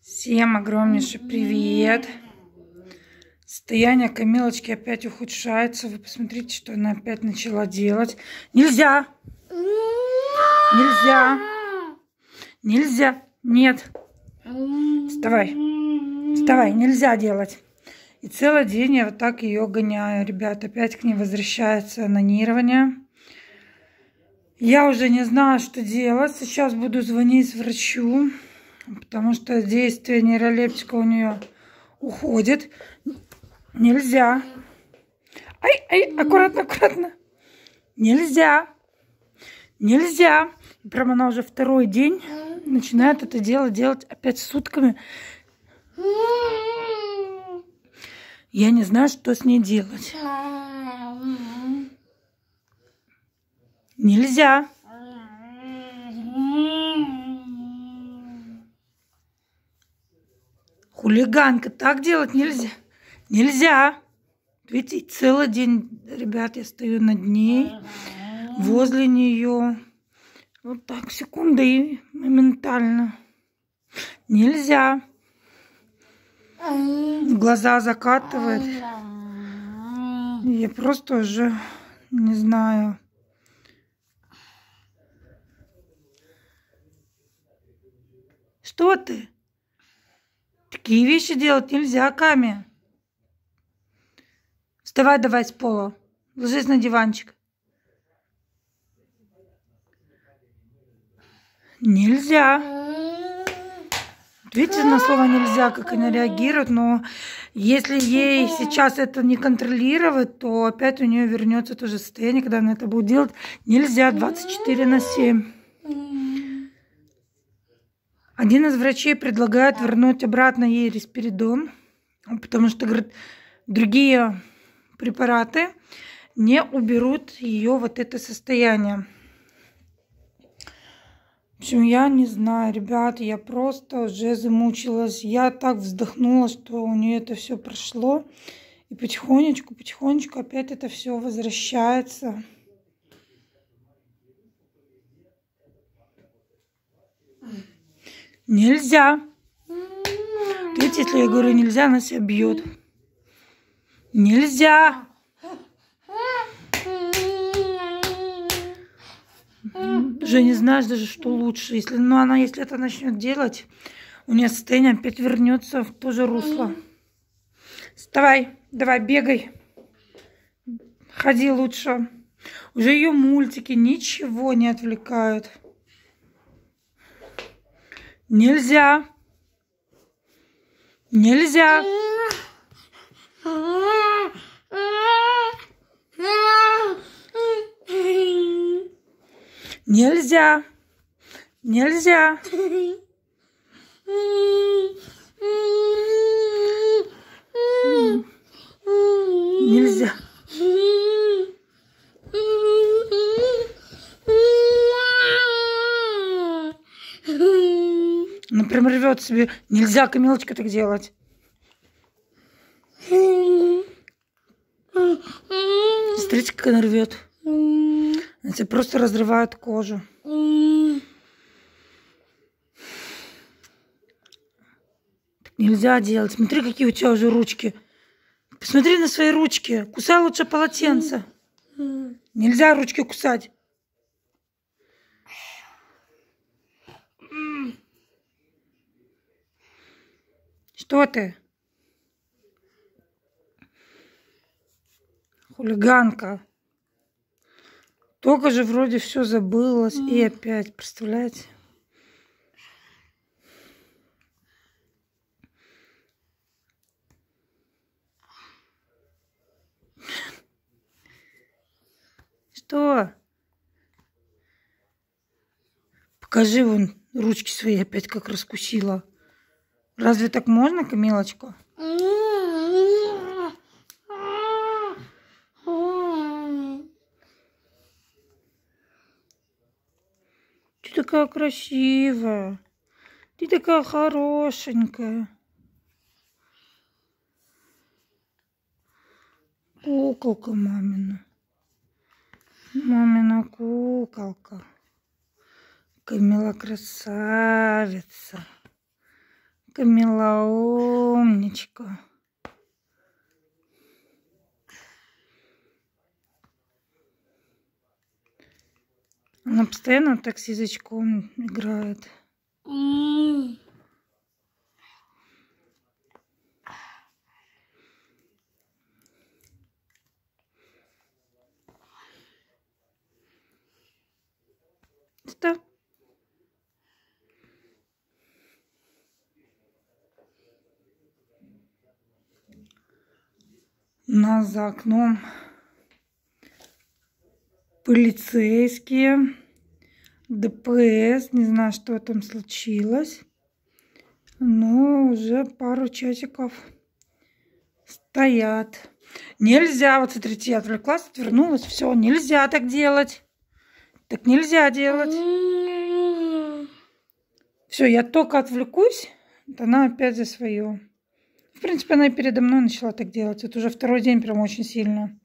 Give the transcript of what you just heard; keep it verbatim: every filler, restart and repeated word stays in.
Всем огромнейший привет! Состояние Камилочки опять ухудшается. Вы посмотрите, что она опять начала делать. Нельзя! Нельзя! Нельзя! Нет! Вставай! Вставай! Нельзя делать! И целый день я вот так ее гоняю. Ребят, опять к ней возвращается анонирование. Я уже не знаю, что делать. Сейчас буду звонить врачу, потому что действие нейролептика у нее уходит. Нельзя. Ай, ай, аккуратно, аккуратно. Нельзя. Нельзя. И прямо она уже второй день начинает это дело делать опять сутками. Я не знаю, что с ней делать. Нельзя. Хулиганка, так делать нельзя. Нельзя. Видите, целый день, ребят, я стою над ней, возле нее. Вот так, секунды и моментально. Нельзя. Глаза закатывает. Я просто уже не знаю. Что ты? Такие вещи делать нельзя, Ками. Вставай давай с пола. Ложись на диванчик. Нельзя. Видите, на слово нельзя, как она реагирует, но если ей сейчас это не контролировать, то опять у нее вернется то же состояние, когда она это будет делать. Нельзя двадцать четыре на семь. Один из врачей предлагает вернуть обратно ей респиридон, потому что, говорит, другие препараты не уберут ее вот это состояние. В общем, я не знаю, ребят, я просто уже замучилась. Я так вздохнула, что у нее это все прошло. И потихонечку, потихонечку опять это все возвращается. Нельзя. Видите, если я говорю нельзя, она себя бьет. Нельзя. Уже не знаешь даже, что лучше. Если, ну, она, если это начнет делать, у нее состояние опять вернется в то же русло. Вставай, давай, бегай. Ходи лучше. Уже ее мультики ничего не отвлекают. Нельзя. Нельзя. Нельзя. Нельзя. Нельзя. Например, рвет себе. Нельзя, Камилочка, так делать. Смотрите, как она рвет. Она тебе просто разрывает кожу. Так нельзя делать. Смотри, какие у тебя уже ручки. Посмотри на свои ручки. Кусай лучше полотенце. Нельзя ручки кусать. Что ты? Хулиганка. Только же вроде все забылось. И опять, представляете? Что? Покажи вон ручки свои опять как раскусила. Разве так можно, Камилочка? Ты такая красивая. Ты такая хорошенькая. Куколка мамина. Мамина куколка. Камила красавица. Камила, умничка. Она постоянно так с язычком играет. Mm. Что? У нас за окном полицейские, ДПС, не знаю, что там случилось, но уже пару часиков стоят. Нельзя, вот смотрите, я отвлеклась, отвернулась, все, нельзя так делать. Так нельзя делать. Все, я только отвлекусь, она опять за свое. В принципе, она и передо мной начала так делать. Это уже второй день прям очень сильно.